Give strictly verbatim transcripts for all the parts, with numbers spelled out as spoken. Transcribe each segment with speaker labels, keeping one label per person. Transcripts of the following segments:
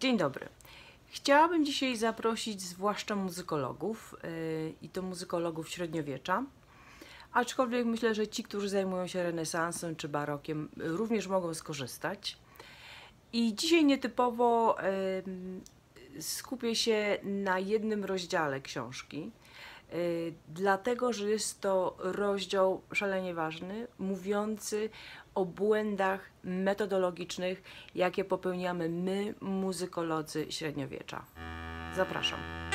Speaker 1: Dzień dobry. Chciałabym dzisiaj zaprosić zwłaszcza muzykologów yy, i to muzykologów średniowiecza, aczkolwiek myślę, że ci, którzy zajmują się renesansem czy barokiem, również mogą skorzystać. I dzisiaj nietypowo yy, skupię się na jednym rozdziale książki, yy, dlatego że jest to rozdział szalenie ważny, mówiący o błędach metodologicznych, jakie popełniamy my, muzykolodzy średniowiecza. Zapraszam.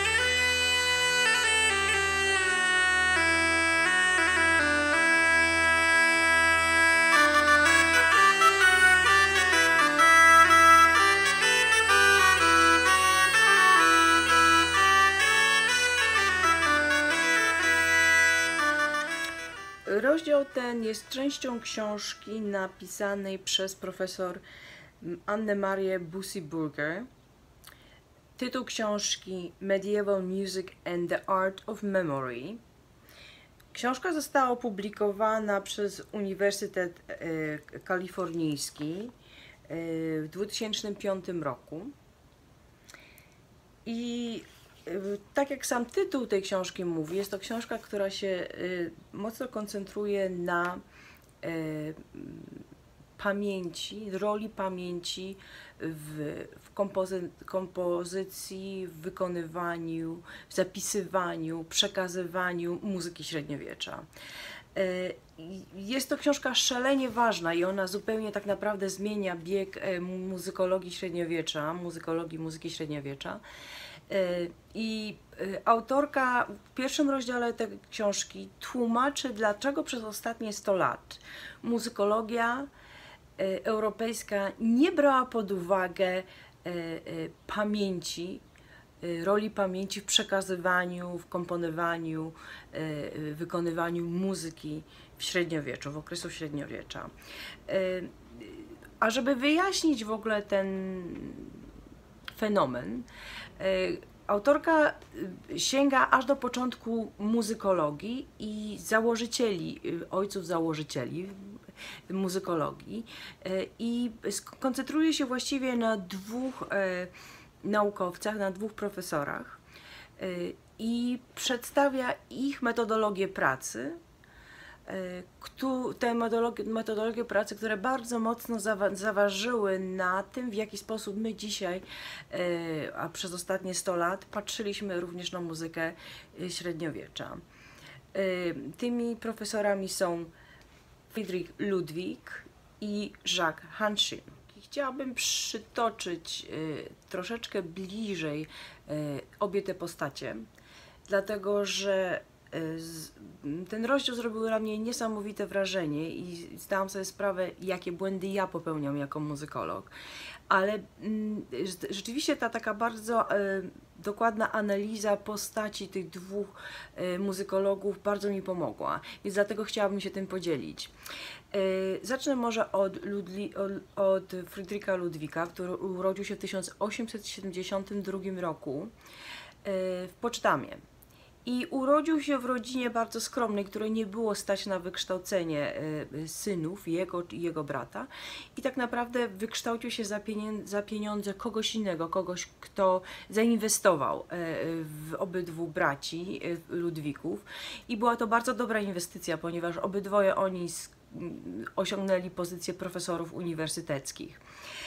Speaker 1: Rozdział ten jest częścią książki napisanej przez profesor Anne-Marię Bussy-Burger. Tytuł książki Medieval Music and the Art of Memory. Książka została opublikowana przez Uniwersytet e, Kalifornijski e, w dwa tysiące piątym roku. I tak jak sam tytuł tej książki mówi, jest to książka, która się y, mocno koncentruje na y, pamięci, roli pamięci w, w kompozy kompozycji, w wykonywaniu, w zapisywaniu, przekazywaniu muzyki średniowiecza. Y, jest to książka szalenie ważna i ona zupełnie tak naprawdę zmienia bieg y, muzykologii średniowiecza, muzykologii muzyki średniowiecza. I autorka w pierwszym rozdziale tej książki tłumaczy, dlaczego przez ostatnie sto lat muzykologia europejska nie brała pod uwagę pamięci, roli pamięci w przekazywaniu, w komponowaniu, wykonywaniu muzyki w średniowieczu, w okresu średniowiecza. A żeby wyjaśnić w ogóle ten fenomen, autorka sięga aż do początku muzykologii i założycieli, ojców założycieli muzykologii i koncentruje się właściwie na dwóch naukowcach, na dwóch profesorach i przedstawia ich metodologię pracy, te metodologie, metodologie pracy, które bardzo mocno zawa zaważyły na tym, w jaki sposób my dzisiaj, a przez ostatnie sto lat, patrzyliśmy również na muzykę średniowiecza. Tymi profesorami są Friedrich Ludwig i Jacques Hanshin. Chciałabym przytoczyć troszeczkę bliżej obie te postacie, dlatego że ten rozdział zrobił na mnie niesamowite wrażenie i zdałam sobie sprawę, jakie błędy ja popełniam jako muzykolog. Ale rzeczywiście ta taka bardzo dokładna analiza postaci tych dwóch muzykologów bardzo mi pomogła, więc dlatego chciałabym się tym podzielić. Zacznę może od, Ludli, od, od Friedricha Ludwika, który urodził się w tysiąc osiemset siedemdziesiątym drugim roku w Poczdamie. I urodził się w rodzinie bardzo skromnej, której nie było stać na wykształcenie synów, jego i jego brata. I tak naprawdę wykształcił się za pieniądze, za pieniądze kogoś innego, kogoś, kto zainwestował w obydwu braci Ludwików. I była to bardzo dobra inwestycja, ponieważ obydwoje oni osiągnęli pozycję profesorów uniwersyteckich.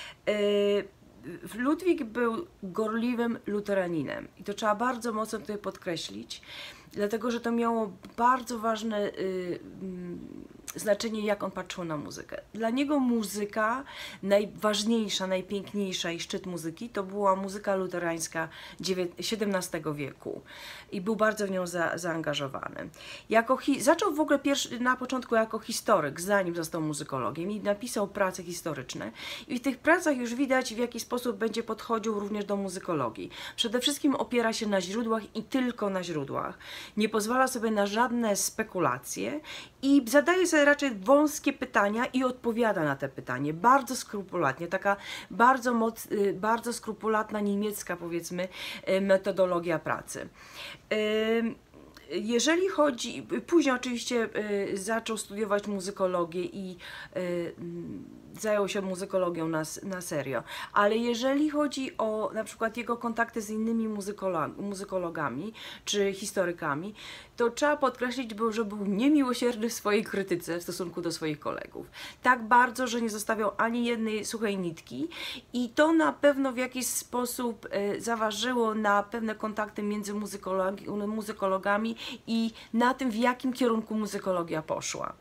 Speaker 1: Ludwik był gorliwym luteraninem i to trzeba bardzo mocno tutaj podkreślić, dlatego że to miało bardzo ważne y, y, znaczenie, jak on patrzył na muzykę. Dla niego muzyka najważniejsza, najpiękniejsza i szczyt muzyki to była muzyka luterańska siedemnastego wieku i był bardzo w nią za, zaangażowany. Jako hi zaczął w ogóle pierwszy, na początku jako historyk, zanim został muzykologiem i napisał prace historyczne i w tych pracach już widać, w jaki sposób będzie podchodził również do muzykologii. Przede wszystkim opiera się na źródłach i tylko na źródłach. Nie pozwala sobie na żadne spekulacje i zadaje sobie raczej wąskie pytania i odpowiada na te pytanie bardzo skrupulatnie, taka bardzo, moc, bardzo skrupulatna niemiecka, powiedzmy, metodologia pracy. Jeżeli chodzi, później oczywiście y, zaczął studiować muzykologię i y, zajął się muzykologią na, na serio, ale jeżeli chodzi o na przykład jego kontakty z innymi muzykolog, muzykologami czy historykami, to trzeba podkreślić, że był niemiłosierny w swojej krytyce w stosunku do swoich kolegów. Tak bardzo, że nie zostawiał ani jednej suchej nitki i to na pewno w jakiś sposób y, zaważyło na pewne kontakty między muzykolog, muzykologami i na tym, w jakim kierunku muzykologia poszła.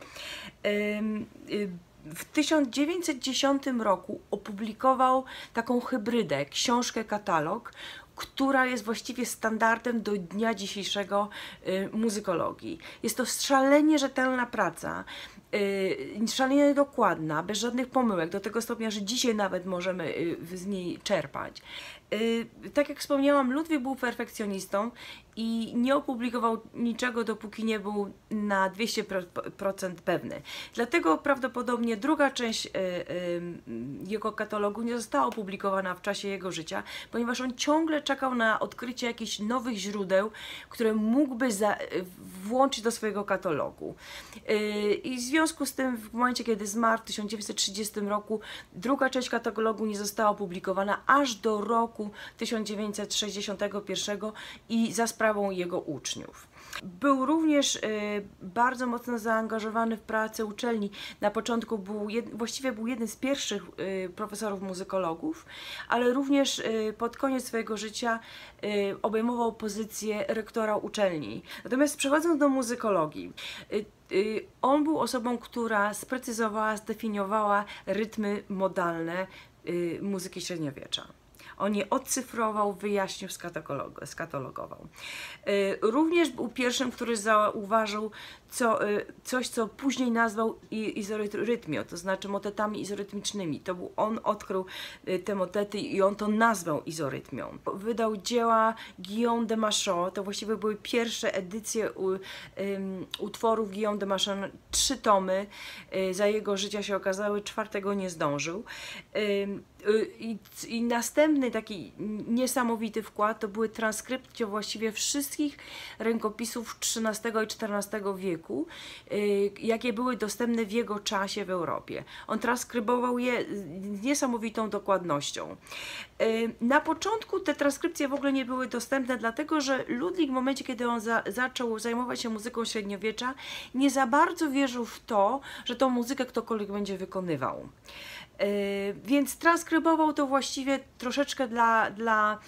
Speaker 1: W tysiąc dziewięćset dziesiątym roku opublikował taką hybrydę, książkę katalog, która jest właściwie standardem do dnia dzisiejszego muzykologii. Jest to szalenie rzetelna praca, Yy, szalenie dokładna, bez żadnych pomyłek, do tego stopnia, że dzisiaj nawet możemy yy, z niej czerpać. Yy, tak jak wspomniałam, Ludwik był perfekcjonistą i nie opublikował niczego, dopóki nie był na dwieście procent pewny. Dlatego prawdopodobnie druga część yy, yy, jego katalogu nie została opublikowana w czasie jego życia, ponieważ on ciągle czekał na odkrycie jakichś nowych źródeł, które mógłby za, yy, włączyć do swojego katalogu. Yy, I w związku z tym, w momencie, kiedy zmarł w tysiąc dziewięćset trzydziestym roku, druga część katalogu nie została opublikowana aż do roku tysiąc dziewięćset sześćdziesiątego pierwszego i za sprawą jego uczniów. Był również y, bardzo mocno zaangażowany w pracę uczelni. Na początku był, jed, właściwie był jednym z pierwszych y, profesorów muzykologów, ale również y, pod koniec swojego życia y, obejmował pozycję rektora uczelni. Natomiast przechodząc do muzykologii, y, y, on był osobą, która sprecyzowała, zdefiniowała rytmy modalne y, muzyki średniowiecza. On je odcyfrował, wyjaśnił, skatalogował. Również był pierwszym, który zauważył co, coś, co później nazwał izorytmią, to znaczy motetami izorytmicznymi. To był, on odkrył te motety i on to nazwał izorytmią. Wydał dzieła Guillaume de Machon, to właściwie były pierwsze edycje u, um, utworów Guillaume de Machon, trzy tomy. Za jego życia się okazały, czwartego nie zdążył. Um, I, I następny taki niesamowity wkład to były transkrypcje właściwie wszystkich rękopisów trzynastego i czternastego wieku, jakie były dostępne w jego czasie w Europie. On transkrybował je z niesamowitą dokładnością. Na początku te transkrypcje w ogóle nie były dostępne, dlatego że Ludwik w momencie, kiedy on za, zaczął zajmować się muzyką średniowiecza, nie za bardzo wierzył w to, że tą muzykę ktokolwiek będzie wykonywał. Yy, więc transkrybował to właściwie troszeczkę dla, dla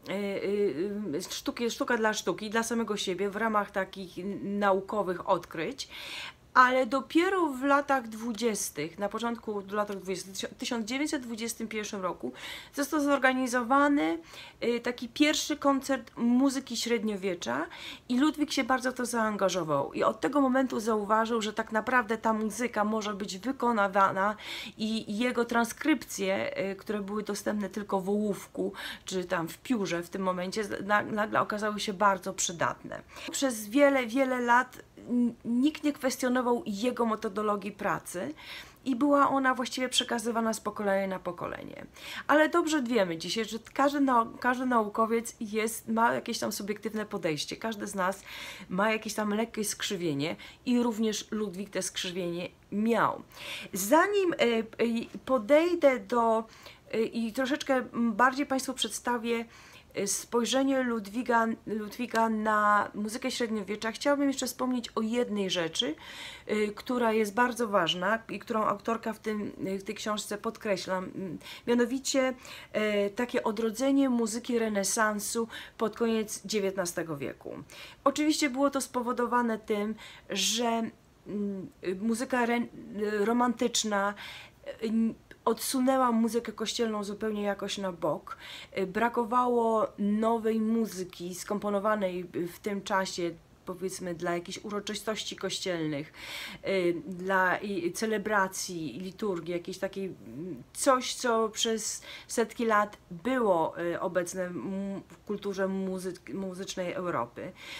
Speaker 1: yy, yy, sztuki, sztuka dla sztuki, dla samego siebie w ramach takich naukowych odkryć. Ale dopiero w latach dwudziestych, na początku lat dwudziestych, w tysiąc dziewięćset dwudziestym pierwszym roku został zorganizowany taki pierwszy koncert muzyki średniowiecza i Ludwik się bardzo w to zaangażował. I od tego momentu zauważył, że tak naprawdę ta muzyka może być wykonywana i jego transkrypcje, które były dostępne tylko w ołówku, czy tam w piórze w tym momencie, nagle okazały się bardzo przydatne. Przez wiele, wiele lat nikt nie kwestionował jego metodologii pracy i była ona właściwie przekazywana z pokolenia na pokolenie. Ale dobrze wiemy dzisiaj, że każdy, każdy naukowiec jest, ma jakieś tam subiektywne podejście, każdy z nas ma jakieś tam lekkie skrzywienie i również Ludwik te skrzywienie miał. Zanim podejdę do i troszeczkę bardziej Państwu przedstawię spojrzenie Ludwiga, Ludwiga na muzykę średniowiecza, chciałabym jeszcze wspomnieć o jednej rzeczy, y, która jest bardzo ważna i którą autorka w, tym, w tej książce podkreśla, mianowicie y, takie odrodzenie muzyki renesansu pod koniec dziewiętnastego wieku. Oczywiście było to spowodowane tym, że y, muzyka re, y, romantyczna y, odsunęła muzykę kościelną zupełnie jakoś na bok. Brakowało nowej muzyki skomponowanej w tym czasie, powiedzmy, dla jakichś uroczystości kościelnych, dla celebracji, liturgii, jakiejś takiej coś, co przez setki lat było obecne w kulturze muzy muzycznej Europy.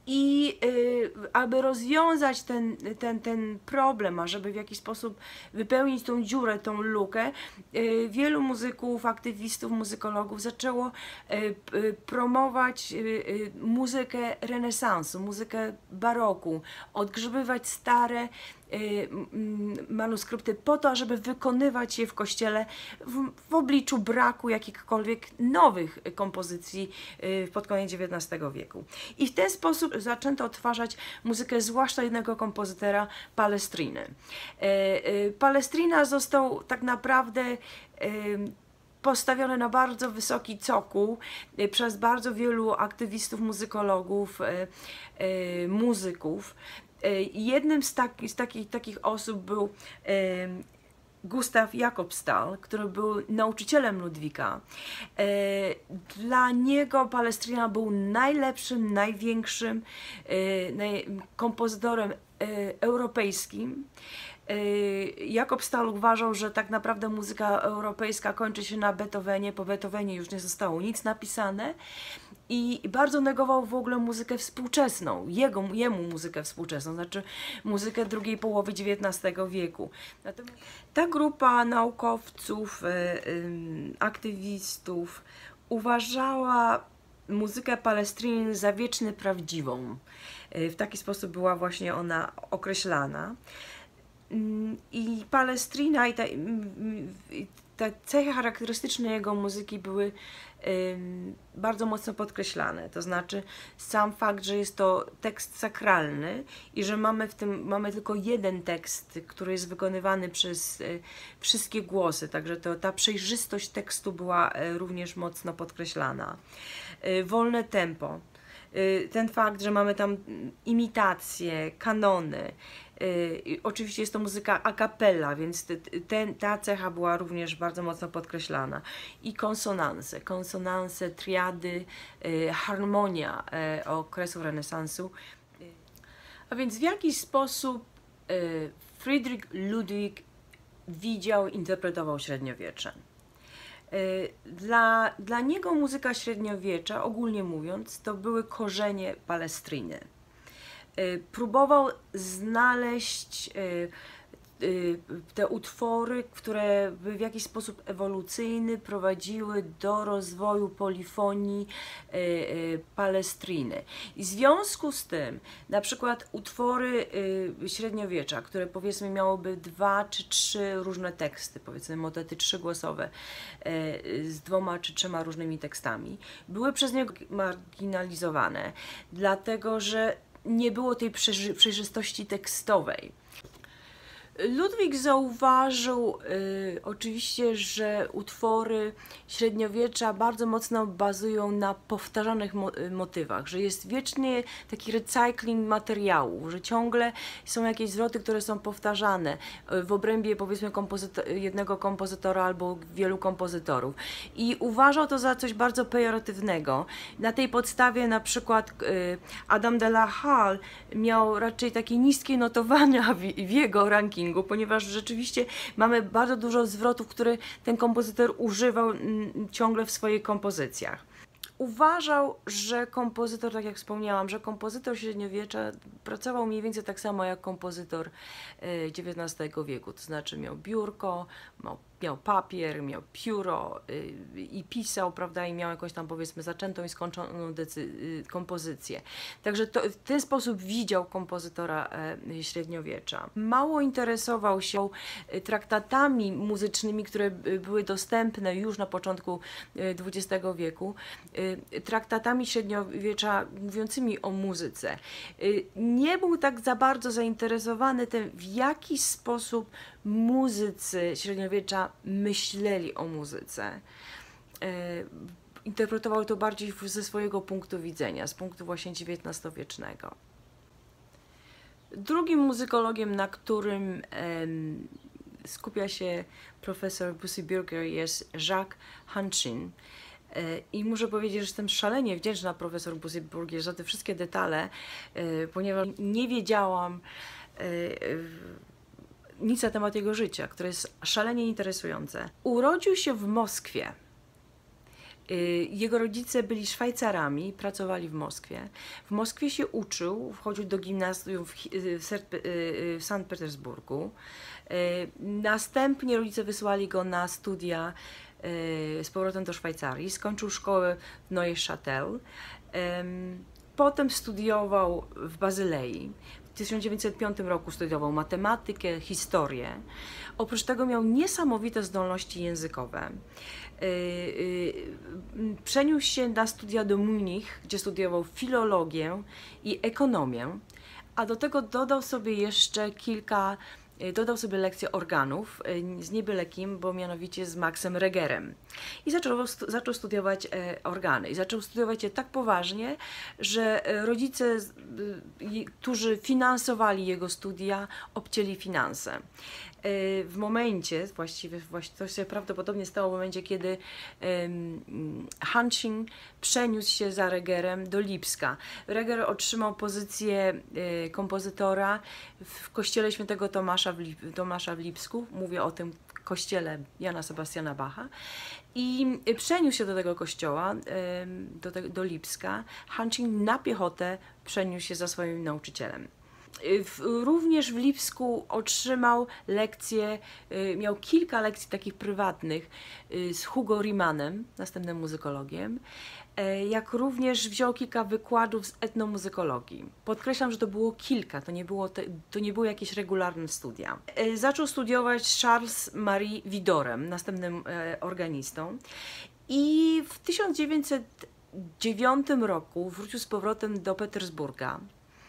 Speaker 1: I y, aby rozwiązać ten, ten, ten problem, a żeby w jakiś sposób wypełnić tą dziurę, tą lukę, y, wielu muzyków, aktywistów, muzykologów zaczęło y, y, promować y, y, muzykę renesansu, muzykę baroku, odgrzebywać stare y, manuskrypty po to, żeby wykonywać je w kościele w, w obliczu braku jakichkolwiek nowych kompozycji y, pod koniec dziewiętnastego wieku. I w ten sposób zaczęto odtwarzać muzykę zwłaszcza jednego kompozytora, Palestriny. Palestrina został tak naprawdę postawiony na bardzo wysoki cokół przez bardzo wielu aktywistów, muzykologów, muzyków. Jednym z, taki, z takich, takich osób był Gustav Jakobstal, który był nauczycielem Ludwika. Dla niego Palestrina był najlepszym, największym kompozytorem europejskim. Jakobstal uważał, że tak naprawdę muzyka europejska kończy się na Beethovenie, po Beethovenie już nie zostało nic napisane i bardzo negował w ogóle muzykę współczesną, jego, jemu muzykę współczesną, znaczy muzykę drugiej połowy dziewiętnastego wieku. Natomiast ta grupa naukowców, aktywistów uważała muzykę Palestriny za wiecznie prawdziwą. W taki sposób była właśnie ona określana. I Palestrina i te, te cechy charakterystyczne jego muzyki były ym, bardzo mocno podkreślane. To znaczy sam fakt, że jest to tekst sakralny i że mamy w tym mamy tylko jeden tekst, który jest wykonywany przez y, wszystkie głosy, także to, ta przejrzystość tekstu była y, również mocno podkreślana. Y, wolne tempo. Ten fakt, że mamy tam imitacje, kanony. Yy, oczywiście jest to muzyka a cappella, więc te, ten, ta cecha była również bardzo mocno podkreślana. I konsonanse, konsonanse, triady, yy, harmonia yy, okresu renesansu. Yy. A więc w jaki sposób yy, Friedrich Ludwig widział, interpretował średniowiecze? Dla, dla niego muzyka średniowiecza, ogólnie mówiąc, to były korzenie Palestriny. Próbował znaleźć te utwory, które by w jakiś sposób ewolucyjny prowadziły do rozwoju polifonii Palestriny. I w związku z tym, na przykład utwory średniowiecza, które powiedzmy miałyby dwa czy trzy różne teksty, powiedzmy motety trzygłosowe z dwoma czy trzema różnymi tekstami, były przez niego marginalizowane, dlatego że nie było tej przejrzystości tekstowej. Ludwik zauważył y, oczywiście, że utwory średniowiecza bardzo mocno bazują na powtarzanych mo motywach, że jest wiecznie taki recycling materiału, że ciągle są jakieś zwroty, które są powtarzane w obrębie powiedzmy kompozyto jednego kompozytora albo wielu kompozytorów. I uważał to za coś bardzo pejoratywnego. Na tej podstawie na przykład y, Adam de la Halle miał raczej takie niskie notowania w, w jego rankingu, ponieważ rzeczywiście mamy bardzo dużo zwrotów, które ten kompozytor używał ciągle w swoich kompozycjach. Uważał, że kompozytor, tak jak wspomniałam, że kompozytor średniowiecza pracował mniej więcej tak samo jak kompozytor dziewiętnastego wieku, to znaczy miał biurko, miał, miał papier, miał pióro yy, i pisał, prawda, i miał jakąś tam powiedzmy zaczętą i skończoną yy, kompozycję. Także to, w ten sposób widział kompozytora yy, średniowiecza. Mało interesował się traktatami muzycznymi, które były dostępne już na początku dwudziestego wieku, yy, traktatami średniowiecza mówiącymi o muzyce. Yy, nie był tak za bardzo zainteresowany tym, w jaki sposób muzycy średniowiecza myśleli o muzyce. Interpretował to bardziej ze swojego punktu widzenia, z punktu właśnie dziewiętnastowiecznego. Drugim muzykologiem, na którym em, skupia się profesor Bussy-Bürger, jest Jacques Hanchin. I muszę powiedzieć, że jestem szalenie wdzięczna profesor Bussy-Bürger za te wszystkie detale, ponieważ nie wiedziałam nic na temat jego życia, które jest szalenie interesujące. Urodził się w Moskwie Jego rodzice byli Szwajcarami, pracowali w Moskwie. W Moskwie się uczył, wchodził do gimnazjum w, w Sankt Petersburgu. Następnie rodzice wysłali go na studia z powrotem do Szwajcarii. Skończył szkołę w Neuchâtel. Potem studiował w Bazylei. W tysiąc dziewięćset piątym roku studiował matematykę, historię. Oprócz tego miał niesamowite zdolności językowe. Przeniósł się na studia do Munich, gdzie studiował filologię i ekonomię, a do tego dodał sobie jeszcze kilka, dodał sobie lekcje organów z niebyle kim, bo mianowicie z Maxem Regerem. I zaczął, zaczął studiować organy. I zaczął studiować je tak poważnie, że rodzice, którzy finansowali jego studia, obcięli finanse. W momencie, właściwie, właściwie to się prawdopodobnie stało w momencie, kiedy um, Hansching przeniósł się za Regerem do Lipska. Reger otrzymał pozycję y, kompozytora w kościele świętego Tomasza w, Lip, Tomasza w Lipsku. Mówię o tym kościele Jana Sebastiana Bacha. I przeniósł się do tego kościoła, y, do, te, do Lipska. Hansching na piechotę przeniósł się za swoim nauczycielem. Również w Lipsku otrzymał lekcje, miał kilka lekcji takich prywatnych z Hugo Riemanem, następnym muzykologiem, jak również wziął kilka wykładów z etnomuzykologii. Podkreślam, że to było kilka, to nie, było te, to nie były jakieś regularne studia. Zaczął studiować z Charles Marie Widorem, następnym organistą, i w tysiąc dziewięćset dziewiątym roku wrócił z powrotem do Petersburga.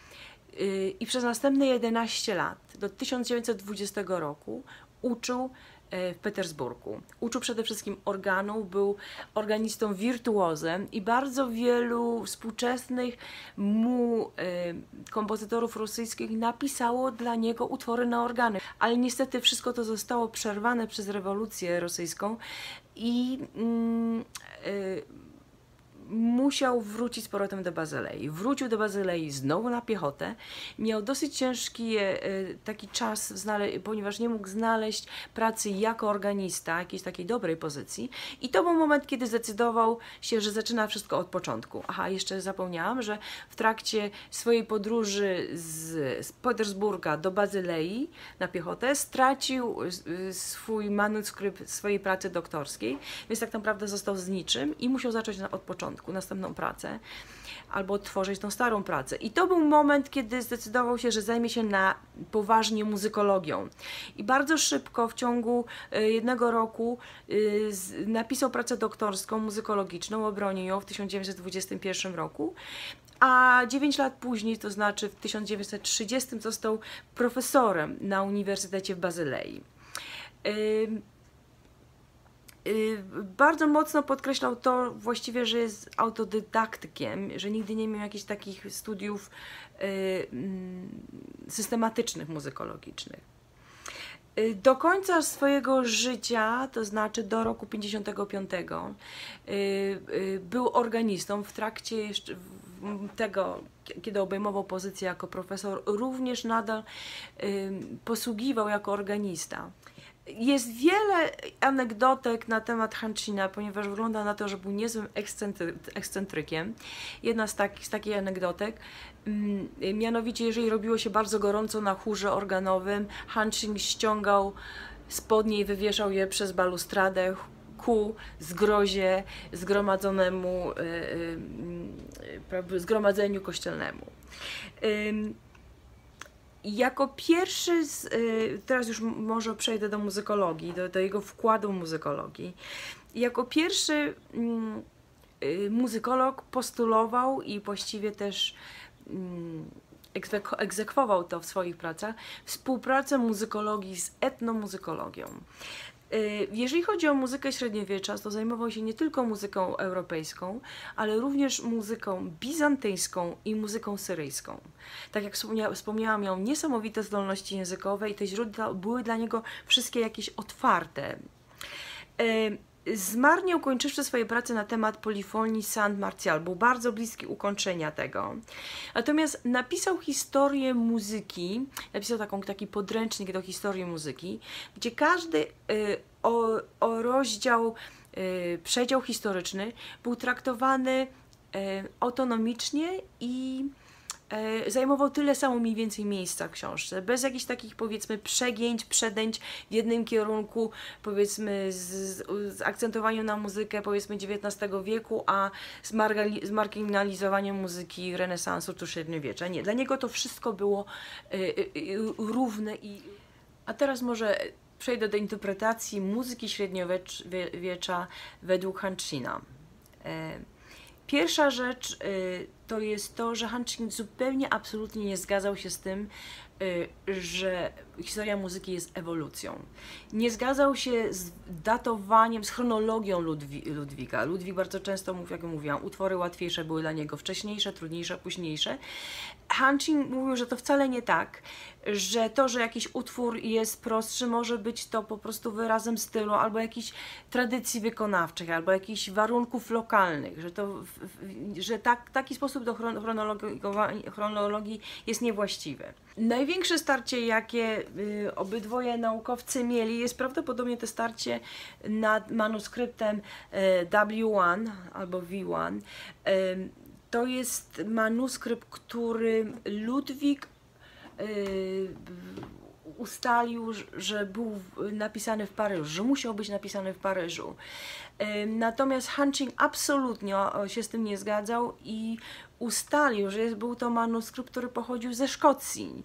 Speaker 1: I przez następne jedenaście lat, do tysiąc dziewięćset dwudziestego roku, uczył w Petersburgu. Uczył przede wszystkim organu, był organistą wirtuozem i bardzo wielu współczesnych mu e, kompozytorów rosyjskich napisało dla niego utwory na organy. Ale niestety wszystko to zostało przerwane przez rewolucję rosyjską i mm, e, musiał wrócić z powrotem do Bazylei. Wrócił do Bazylei znowu na piechotę. Miał dosyć ciężki e, taki czas, ponieważ nie mógł znaleźć pracy jako organista, jakiejś takiej dobrej pozycji. I to był moment, kiedy zdecydował się, że zaczyna wszystko od początku. Aha, jeszcze zapomniałam, że w trakcie swojej podróży z, z Petersburga do Bazylei na piechotę stracił swój manuskrypt swojej pracy doktorskiej, więc tak naprawdę został z niczym i musiał zacząć od początku. Następną pracę, albo odtworzyć tą starą pracę. I to był moment, kiedy zdecydował się, że zajmie się na poważnie muzykologią. I bardzo szybko, w ciągu jednego roku, napisał pracę doktorską, muzykologiczną, obronił ją w tysiąc dziewięćset dwudziestym pierwszym roku, a dziewięć lat później, to znaczy w tysiąc dziewięćset trzydziestym, został profesorem na Uniwersytecie w Bazylei. Bardzo mocno podkreślał to właściwie, że jest autodydaktykiem, że nigdy nie miał jakichś takich studiów systematycznych, muzykologicznych. Do końca swojego życia, to znaczy do roku pięćdziesiątego piątego, był organistą. W trakcie jeszcze tego, kiedy obejmował pozycję jako profesor, również nadal posługiwał jako organista. Jest wiele anegdotek na temat Hanschina, ponieważ wygląda na to, że był niezłym ekscentry, ekscentrykiem. Jedna z, tak, z takich anegdotek, mm, mianowicie jeżeli robiło się bardzo gorąco na chórze organowym, Hanschin ściągał spodnie i wywieszał je przez balustradę ku zgrozie zgromadzonemu, yy, yy, zgromadzeniu kościelnemu. Yy, Jako pierwszy, z, teraz już może przejdę do muzykologii, do, do jego wkładu muzykologii. Jako pierwszy mm, muzykolog postulował i właściwie też mm, egzekwował to w swoich pracach, współpracę muzykologii z etnomuzykologią. Jeżeli chodzi o muzykę średniowiecza, to zajmował się nie tylko muzyką europejską, ale również muzyką bizantyjską i muzyką syryjską. Tak jak wspomniałam, miał niesamowite zdolności językowe i te źródła były dla niego wszystkie jakieś otwarte. Zmarł nie ukończywszy swojej pracy na temat polifonii Saint Martial, był bardzo bliski ukończenia tego. Natomiast napisał historię muzyki, napisał taką, taki podręcznik do historii muzyki, gdzie każdy y, o, o rozdział, y, przedział historyczny był traktowany y, autonomicznie i zajmował tyle samo mniej więcej miejsca w książce, bez jakichś takich, powiedzmy, przegięć, przedęć w jednym kierunku, powiedzmy z, z akcentowaniem na muzykę, powiedzmy, dziewiętnastego wieku, a z marginalizowaniem muzyki renesansu czy średniowiecza. Nie, dla niego to wszystko było y, y, równe. I... A teraz może przejdę do interpretacji muzyki średniowiecza według Hanchina. Pierwsza rzecz y, to jest to, że Hanchin zupełnie, absolutnie nie zgadzał się z tym, y, że historia muzyki jest ewolucją. Nie zgadzał się z datowaniem, z chronologią Ludwi Ludwika. Ludwik bardzo często, jak mówiłam, utwory łatwiejsze były dla niego wcześniejsze, trudniejsze, późniejsze. Hanchin mówił, że to wcale nie tak, że to, że jakiś utwór jest prostszy, może być to po prostu wyrazem stylu, albo jakichś tradycji wykonawczych, albo jakichś warunków lokalnych, że, to, że tak, taki sposób do chronologii, chronologii jest niewłaściwy. Największe starcie, jakie y, obydwoje naukowcy mieli, jest prawdopodobnie to starcie nad manuskryptem y, W jeden albo V jeden. Y, to jest manuskrypt, który Ludwik y, ustalił, że był napisany w Paryżu, że musiał być napisany w Paryżu. Natomiast Hanchin absolutnie się z tym nie zgadzał i ustalił, że jest, był to manuskrypt, który pochodził ze Szkocji.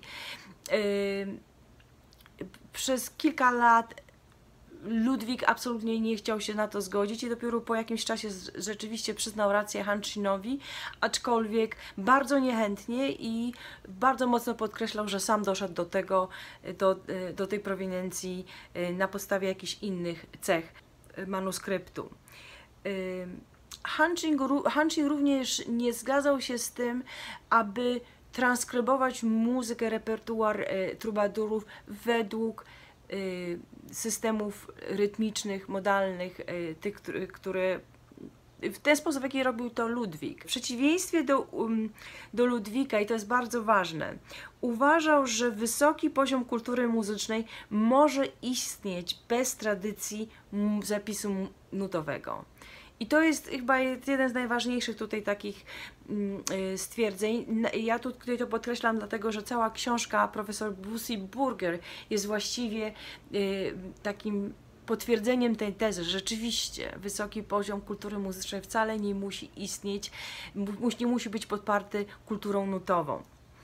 Speaker 1: Przez kilka lat Ludwik absolutnie nie chciał się na to zgodzić i dopiero po jakimś czasie rzeczywiście przyznał rację Hanchinowi, aczkolwiek bardzo niechętnie i bardzo mocno podkreślał, że sam doszedł do tego, do, do tej proweniencji na podstawie jakichś innych cech manuskryptu. Hanchin, Hanchin również nie zgadzał się z tym, aby transkrybować muzykę, repertuar trubadurów według systemów rytmicznych, modalnych, tych, które w ten sposób, w jaki robił to Ludwik. W przeciwieństwie do, do Ludwika, i to jest bardzo ważne, uważał, że wysoki poziom kultury muzycznej może istnieć bez tradycji zapisu nutowego. I to jest chyba jeden z najważniejszych tutaj takich stwierdzeń. Ja tutaj to podkreślam, dlatego że cała książka profesor Bussy Burger jest właściwie takim potwierdzeniem tej tezy, że rzeczywiście wysoki poziom kultury muzycznej wcale nie musi istnieć, nie musi być podparty kulturą nutową.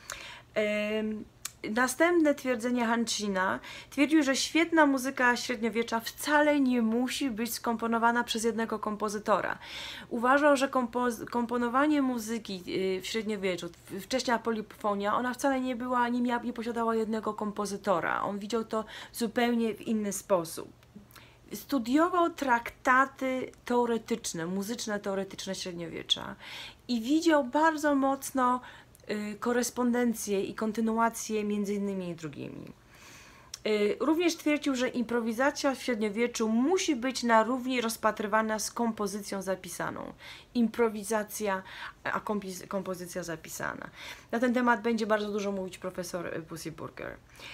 Speaker 1: Następne twierdzenie Hanchina twierdził, że świetna muzyka średniowiecza wcale nie musi być skomponowana przez jednego kompozytora. Uważał, że kompoz komponowanie muzyki w średniowieczu, wcześniej polifonia, ona wcale nie była, nie, miała, nie posiadała jednego kompozytora. On widział to zupełnie w inny sposób. Studiował traktaty teoretyczne, muzyczne teoretyczne średniowiecza i widział bardzo mocno korespondencje i kontynuacje między innymi i drugimi. Również twierdził, że improwizacja w średniowieczu musi być na równi rozpatrywana z kompozycją zapisaną. Improwizacja, a kompozycja zapisana. Na ten temat będzie bardzo dużo mówić profesor Bussy Burger.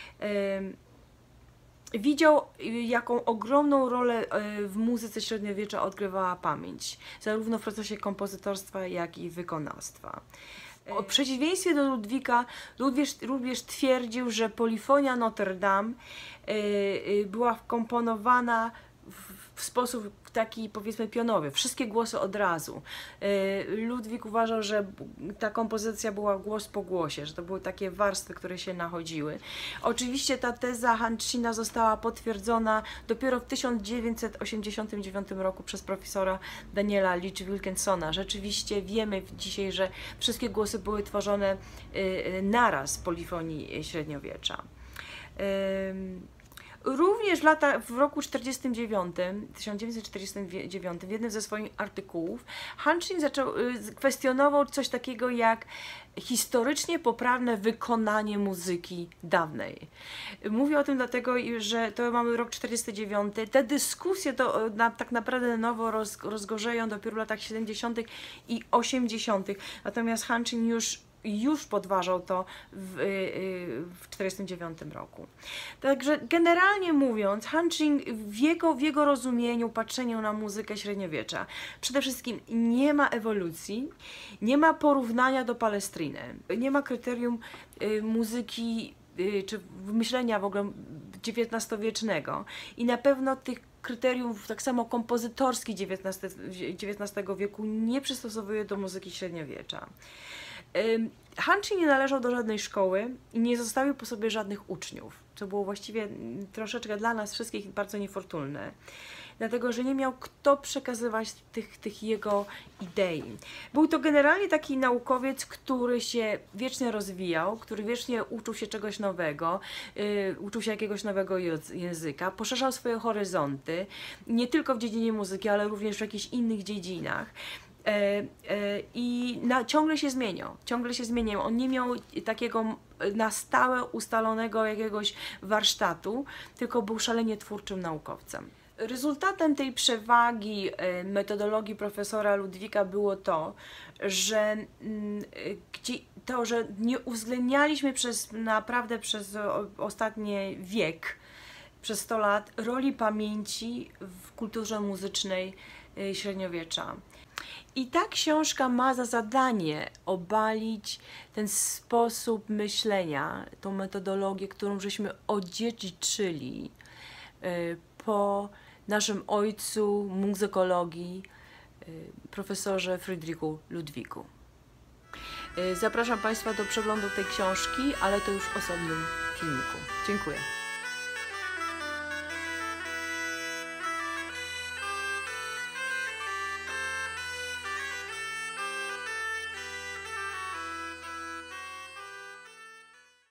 Speaker 1: Widział, jaką ogromną rolę w muzyce średniowiecza odgrywała pamięć, zarówno w procesie kompozytorstwa, jak i wykonawstwa. W przeciwieństwie do Ludwika, Ludwik również twierdził, że polifonia Notre Dame była wkomponowana w sposób taki, powiedzmy, pionowy, wszystkie głosy od razu. Ludwik uważał, że ta kompozycja była głos po głosie, że to były takie warstwy, które się nachodziły. Oczywiście ta teza Hanchina została potwierdzona dopiero w tysiąc dziewięćset osiemdziesiątym dziewiątym roku przez profesora Daniela Leach Wilkinsona. Rzeczywiście wiemy dzisiaj, że wszystkie głosy były tworzone naraz w polifonii średniowiecza. Również w, lata, w roku czterdziestym dziewiątym, tysiąc dziewięćset czterdziestym dziewiątym w jednym ze swoich artykułów Hanshin zaczął, kwestionował coś takiego jak historycznie poprawne wykonanie muzyki dawnej. Mówię o tym dlatego, że to mamy rok czterdziesty dziewiąty. Te dyskusje to na, tak naprawdę na nowo roz, rozgorzeją dopiero w latach siedemdziesiątych i osiemdziesiątych. Natomiast Hanshin już już podważał to w, w czterdziestym dziewiątym roku. Także generalnie mówiąc, Hanshin w jego, w jego rozumieniu, patrzeniu na muzykę średniowiecza, przede wszystkim nie ma ewolucji, nie ma porównania do Palestriny, nie ma kryterium y, muzyki y, czy myślenia w ogóle dziewiętnastowiecznego i na pewno tych kryteriów tak samo kompozytorskich dziewiętnastego wieku nie przystosowuje do muzyki średniowiecza. Hanshin nie należał do żadnej szkoły i nie zostawił po sobie żadnych uczniów, co było właściwie troszeczkę dla nas wszystkich bardzo niefortunne, dlatego że nie miał kto przekazywać tych, tych jego idei. Był to generalnie taki naukowiec, który się wiecznie rozwijał, który wiecznie uczył się czegoś nowego, yy, uczył się jakiegoś nowego języka, poszerzał swoje horyzonty, nie tylko w dziedzinie muzyki, ale również w jakichś innych dziedzinach. I na, ciągle się zmieniał, ciągle się zmieniał. On nie miał takiego na stałe ustalonego jakiegoś warsztatu, tylko był szalenie twórczym naukowcem. Rezultatem tej przewagi metodologii profesora Ludwika było to, że, to, że nie uwzględnialiśmy przez naprawdę przez ostatni wiek, przez sto lat, roli pamięci w kulturze muzycznej średniowiecza. I ta książka ma za zadanie obalić ten sposób myślenia, tą metodologię, którą żeśmy odziedziczyli po naszym ojcu muzykologii, profesorze Friedrichu Ludwiku. Zapraszam Państwa do przeglądu tej książki, ale to już w osobnym filmiku. Dziękuję.